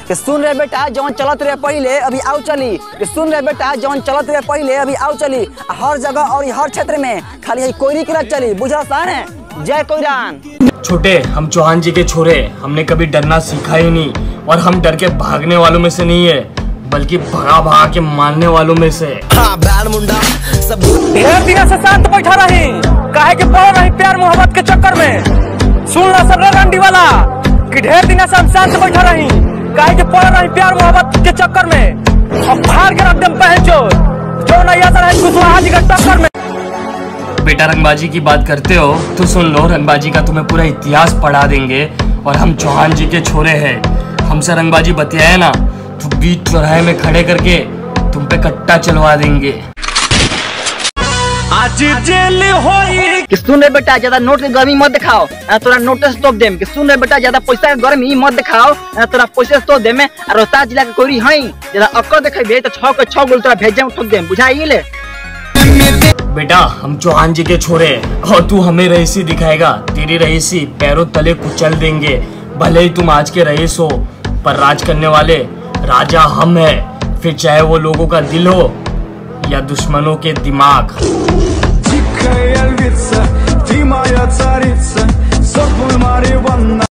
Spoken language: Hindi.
कि सुन रहे बेटा जौन चलत रहे पहले अभी आओ चली, कि सुन रहे बेटा जौन चलत रहे पहले अभी आओ चली। हर जगह और हर क्षेत्र में खाली यही कोयरी की रख चली, बुझा सान है। जय कोयरान। छोटे हम चौहान जी के छोरे, हमने कभी डरना सीखा ही नहीं और हम डर के भागने वालों में से नहीं है बल्कि भगा भगा के मारने वालों में से। ढेर दिन से शांत बैठा रही, काहे के पड़ रही प्यार मोहब्बत के चक्कर में। सुन ला सब रंडी वाला कि ढेर दिन से हम शांत बैठा रही, काहे के पड़ रही प्यार मोहब्बत के चक्कर में। अब फाड़ के रख दे पहचो जो नहीं आता रहे कुशवाहा जी के टक्कर में। बेटा रंगबाजी की बात करते हो तो सुन लो, रंगबाजी का तुम्हें पूरा इतिहास पढ़ा देंगे। और हम चौहान जी के छोरे हैं, हमसे रंगबाजी बतियाए ना तो बीच चौराहे में खड़े करके तुम पे कट्टा चलवा देंगे। आज जेल होई कि सुन रहे बेटा ज्यादा नोट की गर्मी मत दिखाओ, तोरा नोटिस तोप देम। कि सुन रहे बेटा ज्यादा पैसा के गर्मी मत दिखाओ, तोरा पैसे तोप देम। और रोहतास जिला के कोयरी हई ज्यादा अक्कर देखेबे तो 6 के 6 गोल तोरा भेजे में ठोक देम, बुझाइले। बेटा हम चौहान जी के छोरे और तू हमें रईसी दिखाएगा, तेरी रईसी पैरों तले कुचल देंगे। भले ही तुम आज के रईस हो पर राज करने वाले राजा हम हैं, फिर चाहे वो लोगों का दिल हो या दुश्मनों के दिमाग।